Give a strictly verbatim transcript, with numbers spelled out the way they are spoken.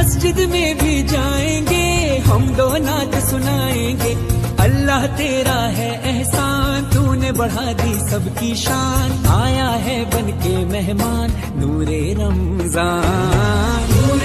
मस्जिद में भी जाएंगे, हम दो नात सुनाएंगे। अल्लाह तेरा है एहसान, तूने बढ़ा दी सबकी शान। आया है बन के मेहमान नूरे रमजान।